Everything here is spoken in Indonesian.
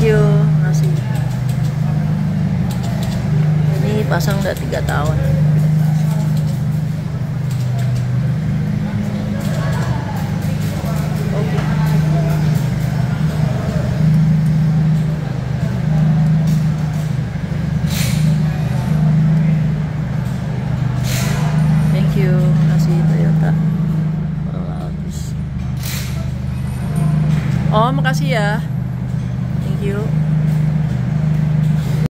you, makasih. Ini pasang udah 3 tahun. Oke. Thank you, makasih Toyota. Oh, makasih ya. Thank you.